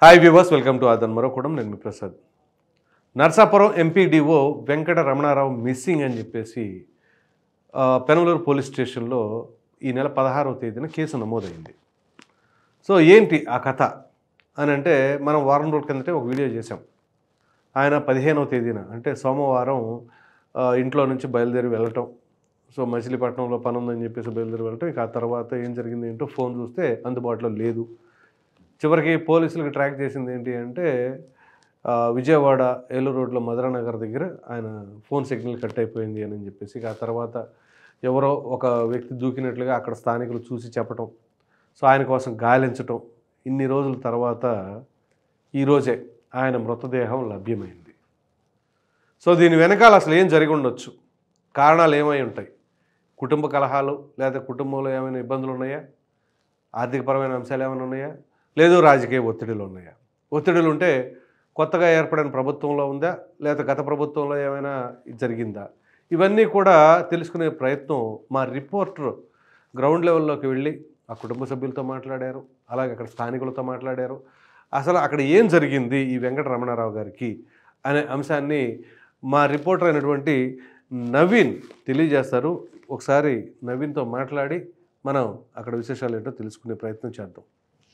Hi viewers, welcome to ఆదన్ మరోకూడం. నేను మీ ప్రసాద్. నర్సాపురం ఎంపీడీఓ వెంకట రమణారావు మిస్సింగ్ అని చెప్పేసి పెనమలూరు పోలీస్ స్టేషన్లో ఈ నెల 16వ తేదీన కేసు నమోదైంది. సో ఏంటి ఆ కథ అని అంటే, మనం వారం రోజుల కిందటే ఒక వీడియో చేసాం. ఆయన 15వ తేదీన అంటే సోమవారం ఇంట్లో నుంచి బయలుదేరి వెళ్ళటం. సో మచిలీపట్నంలో పని ఉందని చెప్పేసి బయలుదేరి వెళ్ళటం. ఇక ఆ తర్వాత ఏం జరిగింది ఏంటో ఫోన్ చూస్తే అందుబాటులో లేదు. చివరికి పోలీసులకు ట్రాక్ చేసింది ఏంటి అంటే, విజయవాడ ఏలూరు రోడ్లో మధురానగర్ దగ్గర ఆయన ఫోన్ సిగ్నల్ కట్ అయిపోయింది అని చెప్పేసి, ఆ తర్వాత ఎవరో ఒక వ్యక్తి దూకినట్లుగా అక్కడ స్థానికులు చూసి చెప్పటం. సో ఆయన కోసం గాలించటం. ఇన్ని రోజుల తర్వాత ఈరోజే ఆయన మృతదేహం లభ్యమైంది. సో దీని వెనకాల అసలు ఏం జరిగి ఉండొచ్చు, కారణాలు ఏమై ఉంటాయి? కుటుంబ కలహాలు, లేదా కుటుంబంలో ఏమైనా ఇబ్బందులు ఉన్నాయా? ఆర్థికపరమైన అంశాలు ఏమైనా ఉన్నాయా? లేదు రాజకీయ ఒత్తిడిలు ఉన్నాయా? ఒత్తిడిలు ఉంటే కొత్తగా ఏర్పడిన ప్రభుత్వంలో ఉందా, లేదా గత ప్రభుత్వంలో ఏమైనా జరిగిందా? ఇవన్నీ కూడా తెలుసుకునే ప్రయత్నం మా రిపోర్టర్ గ్రౌండ్ లెవెల్లోకి వెళ్ళి ఆ కుటుంబ సభ్యులతో మాట్లాడారు, అలాగే అక్కడ స్థానికులతో మాట్లాడారు. అసలు అక్కడ ఏం జరిగింది ఈ వెంకట రమణారావు గారికి అనే అంశాన్ని మా రిపోర్టర్ అయినటువంటి నవీన్ తెలియజేస్తారు. ఒకసారి నవీన్తో మాట్లాడి మనం అక్కడ విశేషాలు ఏంటో తెలుసుకునే ప్రయత్నం చేద్దాం.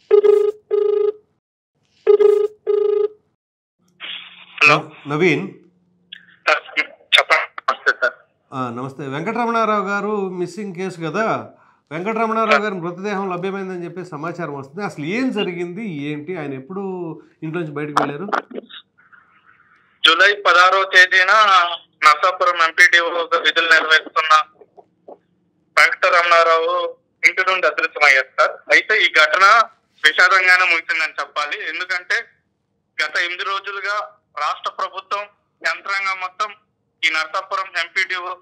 హలో నవీన్, చెప్పండి. సార్ నమస్తే. వెంకటరమణారావు గారు మిస్సింగ్ కేసు కదా. వెంకటరమణారావు గారి మృతదేహం లభ్యమైందని చెప్పి సమాచారం వస్తుంది. అసలు ఏం జరిగింది ఏంటి? ఆయన ఎప్పుడు ఇంట్లోంచి బయటకు వెళ్ళారు? జూలై 16వ తేదీన నర్సాపురం ఎంపీడీఓ విధులు నిర్వహిస్తున్న వెంకటరమణారావు ఇంటి నుండి అదృశ్యమయ్యారు సార్. అయితే ఈ ఘటన విషాదంగానే ముగిసిందని చెప్పాలి. ఎందుకంటే గత 8 రోజులుగా రాష్ట్ర ప్రభుత్వం యంత్రాంగం మొత్తం ఈ నర్సాపురం ఎంపీడీఓ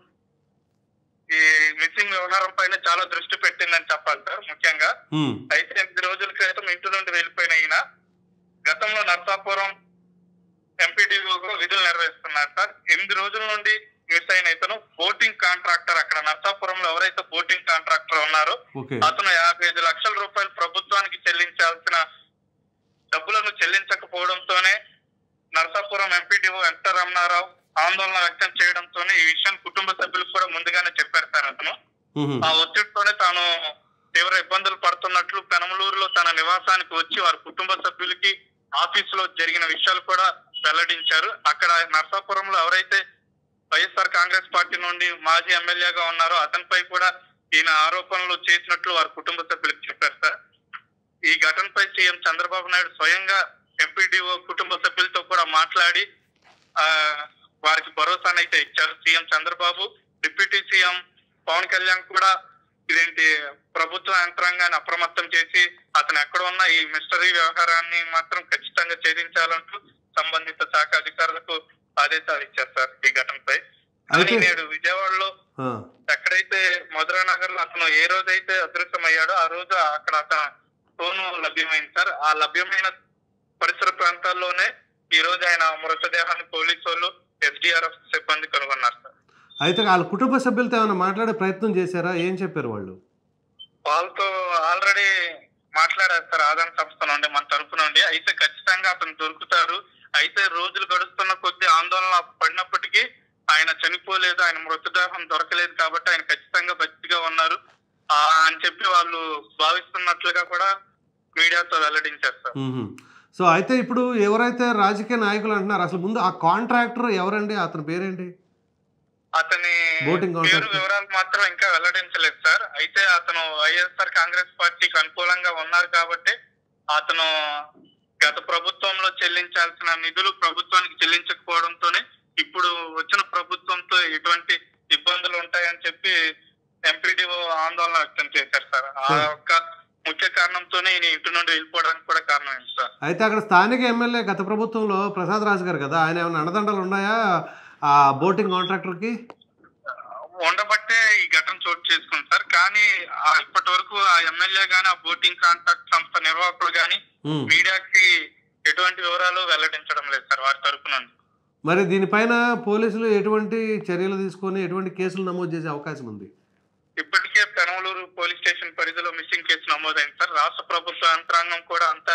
ఈ మిస్సింగ్ వ్యవహారం పైన చాలా దృష్టి పెట్టిందని చెప్పాలి సార్. ముఖ్యంగా అయితే 8 రోజుల క్రితం ఇంటి నుండి వెళ్ళిపోయిన ఈయన గతంలో నర్సాపురం ఎంపీడీఓగా విధులు నిర్వహిస్తున్నారు సార్. 8 రోజుల నుండి మిస్ అయిన ఇతను బోటింగ్ కాంట్రాక్టర్. అక్కడ నర్సాపురంలో ఎవరైతే బోటింగ్ కాంట్రాక్టర్ ఉన్నారో అతను 55 లక్షల రూపాయలు ప్రభుత్వానికి చెల్లించాల్సిన డబ్బులను చెల్లించకపోవడంతోనే నర్సాపురం ఎంపీడీఓ వెంకటరమణారావు ఆందోళన వ్యక్తం చేయడంతోనే ఈ విషయం కుటుంబ సభ్యులకు కూడా ముందుగానే చెప్పారు సార్. అతను ఆ ఒత్తిడితోనే తాను తీవ్ర ఇబ్బందులు పడుతున్నట్లు పెనమలూరులో తన నివాసానికి వచ్చి వారి కుటుంబ సభ్యులకి ఆఫీసులో జరిగిన విషయాలు కూడా వెల్లడించారు. అక్కడ నర్సాపురంలో ఎవరైతే వైఎస్ఆర్ కాంగ్రెస్ పార్టీ నుండి మాజీ ఎమ్మెల్యేగా ఉన్నారో అతనిపై కూడా ఈయన ఆరోపణలు చేసినట్లు వారి కుటుంబ సభ్యులకు చెప్పారు సార్. ఈ ఘటనపై సీఎం చంద్రబాబు నాయుడు స్వయంగా ఎంపీడీఓ కుటుంబ సభ్యులతో కూడా మాట్లాడి వారికి భరోసానైతే ఇచ్చారు. CM Chandrababu, deputy CM Pawan Kalyan కూడా ఇదేంటి ప్రభుత్వ యంత్రాంగాన్ని అప్రమత్తం చేసి అతను ఎక్కడ ఉన్న ఈ మిస్టరీ వ్యవహారాన్ని మాత్రం ఖచ్చితంగా ఛేదించాలంటూ సంబంధిత శాఖ అధికారులకు ఆదేశాలు ఇచ్చారు సార్ ఈ ఘటనపై. నేడు విజయవాడలో ఎక్కడైతే మధురానగర్ లో అతను ఏ రోజైతే అదృశ్యమయ్యాడో ఆ రోజు అక్కడ అతను ఫోన్ లభ్యమైంది సార్. ఆ లభ్యమైన పరిసర ప్రాంతాల్లోనే ఈ రోజు ఆయన మృతదేహాన్ని పోలీసు వాళ్ళు, ఎస్డీఆర్ఎఫ్ సిబ్బంది కనుగొన్నారు సార్. అయితే వాళ్ళ కుటుంబ సభ్యులతో ఏమైనా మాట్లాడే ప్రయత్నం చేశారా? ఏం చెప్పారు వాళ్ళు? వాళ్ళతో ఆల్రెడీ మాట్లాడారు సార్ ఆదాన్ సంస్థ నుండి, మన తరపు నుండి. అయితే ఖచ్చితంగా అతను దొరుకుతారు. అయితే రోజులు గడుస్తున్న కొద్ది ఆందోళన పడినప్పటికీ ఆయన చనిపోలేదు, ఆయన మృతదేహం దొరకలేదు కాబట్టి ఆయన ఖచ్చితంగా బతిగా ఉన్నారు అని చెప్పి వాళ్ళు భావిస్తున్నట్లుగా కూడా మీడియాతో వెల్లడించారు సార్. సో అయితే ఇప్పుడు ఎవరైతే రాజకీయ నాయకులు అంటున్నారు, అసలు ముందు ఆ కాంట్రాక్టర్ ఎవరండి? అతని పేరేంటి? అతని పేరు వివరాలు మాత్రం ఇంకా వెల్లడించలేదు సార్. అయితే అతను వైఎస్ఆర్ కాంగ్రెస్ పార్టీకి అనుకూలంగా ఉన్నారు కాబట్టి అతను గత ప్రభుత్వంలో చెల్లించాల్సిన నిధులు ప్రభుత్వానికి చెల్లించకపోవడంతోనే ఇప్పుడు వచ్చిన ప్రభుత్వంతో ఎటువంటి ఇబ్బందులు ఉంటాయని చెప్పి ఎంపీడీఓ ఆందోళన వ్యక్తం చేశారు సార్. ఆ యొక్క ముఖ్య కారణంతోనే ఈయన ఇంటి నుండి వెళ్ళిపోవడానికి కూడా కారణం ఏంటి సార్? అయితే అక్కడ స్థానిక ఎమ్మెల్యే గత ప్రభుత్వంలో ప్రసాద్ రాజు గారు కదా, ఆయన ఏమైనా అండదండలు ఉన్నాయా ఆ బోటింగ్ కాంట్రాక్టర్ కి? ఉండబట్టే ఈ ఘటన చోటు చేసుకుంది సార్. కానీ ఇప్పటి వరకు ఆ ఎమ్మెల్యే గాని, ఆ బోటింగ్ కాంట్రాక్ట్ సంస్థ నిర్వాహకులు గాని మీడియాకి ఎటువంటి వివరాలు వెల్లడించడం లేదు సార్ వారి తరపు నుండి. మరి దీనిపైన పోలీసులు ఎటువంటి చర్యలు తీసుకొని ఎటువంటి కేసులు నమోదు చేసే అవకాశం ఉంది? ఇప్పటికే పెనమలూరు పోలీస్ స్టేషన్ పరిధిలో మిస్సింగ్ కేసు నమోదైంది సార్. రాష్ట్ర ప్రభుత్వ యంత్రాంగం కూడా అంతా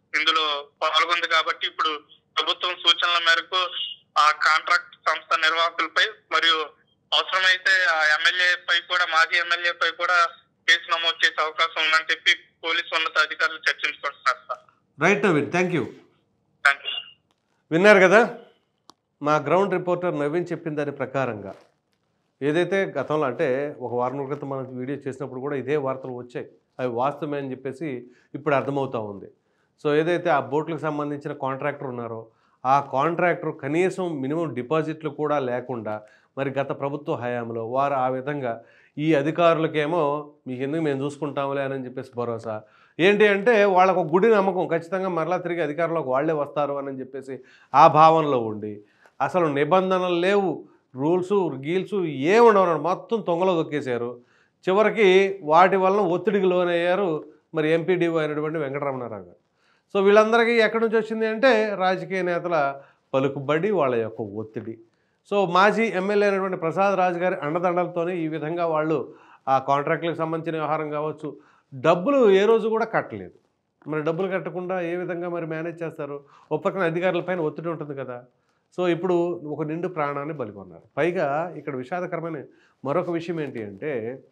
ఇందులో పాల్గొంది కాబట్టి ఇప్పుడు ప్రభుత్వం సూచనల మేరకు ఆ కాంట్రాక్ట్ సంస్థ నిర్వాహకులపై మరియు అవసరమైతే ఆ ఎమ్మెల్యే పై కూడా మాజీ ఎమ్మెల్యే పై కూడా కేసు నమోదు చేసే అవకాశం ఉందని చెప్పి పోలీసు ఉన్నత అధికారులు చర్చించుకుంటున్నారు sir. Right Naveen, thank you. Thank you. విన్నారు కదా మా గ్రౌండ్ రిపోర్టర్ నవీన్ చెప్పిన దాని ప్రకారంగా ఏదైతే గతంలో అంటే ఒక వారం క్రితం మనం వీడియో చేసినప్పుడు కూడా ఇదే వార్తలు వచ్చాయి, అవి వాస్తవమే అని చెప్పేసి ఇప్పుడు అర్థమవుతూ ఉంది. సో ఏదైతే ఆ బోట్లకు సంబంధించిన కాంట్రాక్టర్ ఉన్నారో ఆ కాంట్రాక్టర్ కనీసం మినిమం డిపాజిట్లు కూడా లేకుండా మరి గత ప్రభుత్వ హయాంలో వారు ఆ విధంగా ఈ అధికారులకేమో మీకు ఎందుకు మేము చూసుకుంటాంలే అని చెప్పేసి భరోసా ఏంటి అంటే వాళ్ళకు ఒక గుడి నమ్మకం, ఖచ్చితంగా మరలా తిరిగి అధికారంలోకి వాళ్ళే వస్తారు అని చెప్పేసి ఆ భావనలో ఉండి అసలు నిబంధనలు లేవు, రూల్స్ గీల్స్ ఏముండవు, మొత్తం తొంగలో దొక్కేశారు. చివరికి వాటి వలన ఒత్తిడికి లోనయ్యారు మరి ఎంపీడీఓ అయినటువంటి వెంకటరమణారావు గారు. సో వీళ్ళందరికీ ఎక్కడి నుంచి వచ్చింది అంటే రాజకీయ నేతల పలుకుబడి, వాళ్ళ యొక్క ఒత్తిడి. సో మాజీ ఎమ్మెల్యే అయినటువంటి ప్రసాద్ రాజు గారి అండదండలతోనే ఈ విధంగా వాళ్ళు ఆ కాంట్రాక్టులకు సంబంధించిన వ్యవహారం కావచ్చు, డబ్బులు ఏ రోజు కూడా కట్టలేదు. మరి డబ్బులు కట్టకుండా ఏ విధంగా మరి మేనేజ్ చేస్తారు? ఒక పక్కన అధికారులపైన ఒత్తిడి ఉంటుంది కదా. సో ఇప్పుడు ఒక నిండు ప్రాణాన్ని బలికొన్నారు. పైగా ఇక్కడ విషాదకరమైన మరొక విషయం ఏంటి అంటే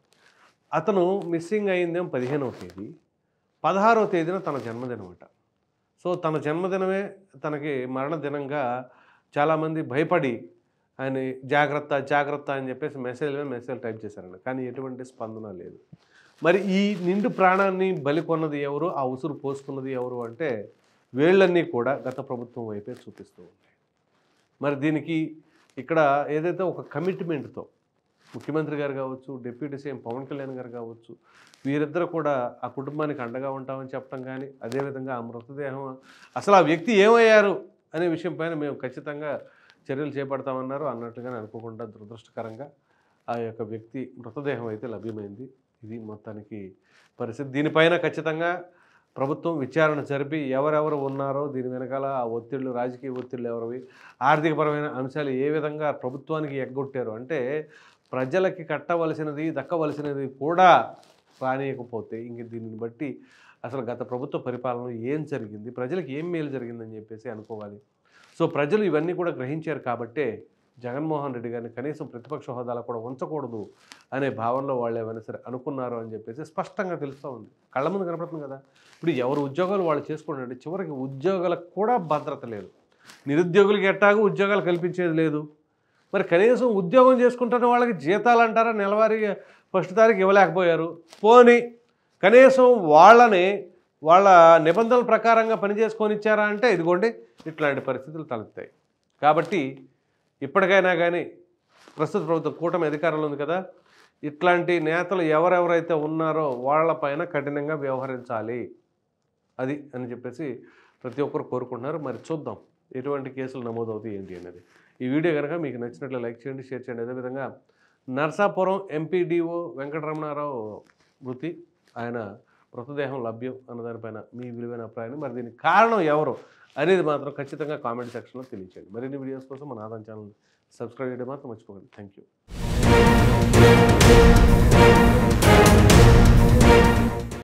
అతను మిస్సింగ్ అయిందేమో 15వ తేదీ, 16వ తేదీన తన జన్మదినం అట. సో తన జన్మదినమే తనకి మరణదినంగా చాలామంది భయపడి ఆయన జాగ్రత్త జాగ్రత్త అని చెప్పేసి మెసేజ్ టైప్ చేశారండి. కానీ ఎటువంటి స్పందన లేదు. మరి ఈ నిండు ప్రాణాన్ని బలికొన్నది ఎవరు, ఆ ఉసురు పోసుకున్నది ఎవరు అంటే వీళ్ళన్నీ కూడా గత ప్రభుత్వం వైపే చూపిస్తూ ఉన్నాయి. మరి దీనికి ఇక్కడ ఏదైతే ఒక కమిట్మెంట్తో ముఖ్యమంత్రి గారు కావచ్చు, డిప్యూటీ సీఎం పవన్ కళ్యాణ్ గారు కావచ్చు, వీరిద్దరు కూడా ఆ కుటుంబానికి అండగా ఉంటామని చెప్పడం కానీ, అదేవిధంగా ఆ మృతదేహం అసలు ఆ వ్యక్తి ఏమయ్యారు అనే విషయం పైన మేము ఖచ్చితంగా చర్యలు చేపడతామన్నారు. అన్నట్లుగానే అనుకోకుండా దురదృష్టకరంగా ఆ యొక్క వ్యక్తి మృతదేహం అయితే లభ్యమైంది. ఇది మొత్తానికి పరిస్థితి. దీనిపైన ఖచ్చితంగా ప్రభుత్వం విచారణ జరిపి ఎవరెవరు ఉన్నారో దీని వెనకాల ఆ ఒత్తిళ్లు, రాజకీయ ఒత్తిళ్లు ఎవరివి, ఆర్థికపరమైన అంశాలు ఏ విధంగా ప్రభుత్వానికి ఎగ్గొట్టారు అంటే ప్రజలకి కట్టవలసినది దక్కవలసినది కూడా రానియకపోతే ఇంక దీనిని బట్టి అసలు గత ప్రభుత్వ పరిపాలన ఏం జరిగింది, ప్రజలకు ఏం మేలు జరిగిందని చెప్పేసి అనుకోవాలి. సో ప్రజలు ఇవన్నీ కూడా గ్రహించారు కాబట్టే జగన్మోహన్ రెడ్డి గారిని కనీసం ప్రతిపక్ష హోదాలో కూడా ఉంచకూడదు అనే భావనలో వాళ్ళు ఏమైనా సరే అనుకున్నారు అని చెప్పేసి స్పష్టంగా తెలుస్తూ ఉంది, కళ్ళ ముందు కనపడుతుంది కదా. ఇప్పుడు ఎవరు ఉద్యోగాలు వాళ్ళు చేసుకోండి, చివరికి ఉద్యోగాలకు కూడా భద్రత లేదు. నిరుద్యోగులకి ఎట్టాగూ ఉద్యోగాలు కల్పించేది లేదు. మరి కనీసం ఉద్యోగం చేసుకుంటున్న వాళ్ళకి జీతాలు అంటారా నెలవారీ ఫస్ట్ తారీఖు ఇవ్వలేకపోయారు. పోనీ కనీసం వాళ్ళని వాళ్ళ నిబంధనల ప్రకారంగా పనిచేసుకొని ఇచ్చారా అంటే ఇదిగోండి ఇట్లాంటి పరిస్థితులు తలెత్తాయి. కాబట్టి ఇప్పటికైనా కానీ ప్రస్తుత ప్రభుత్వం కూటమి అధికారంలో ఉంది కదా, ఇట్లాంటి నేతలు ఎవరెవరైతే ఉన్నారో వాళ్ళపైన కఠినంగా వ్యవహరించాలి అది అని చెప్పేసి ప్రతి ఒక్కరు కోరుకుంటున్నారు. మరి చూద్దాం ఎటువంటి కేసులు నమోదవుతాయి ఏంటి అనేది. ఈ వీడియో కనుక మీకు నచ్చినట్లు లైక్ చేయండి, షేర్ చేయండి. అదేవిధంగా నర్సాపురం ఎంపీడీఓ వెంకటరమణారావు మృతి, ఆయన మృతదేహం లభ్యం అన్నదానిపైన మీ విలువైన అభిప్రాయాన్ని, మరి దీనికి కారణం ఎవరు అనేది మాత్రం ఖచ్చితంగా కామెంట్ సెక్షన్లో తెలియచేయండి. మరిన్ని వీడియోస్ కోసం మన ఆదాన్ ఛానల్ సబ్స్క్రైబ్ చేయడం మాత్రం మర్చిపోకండి. Thank you.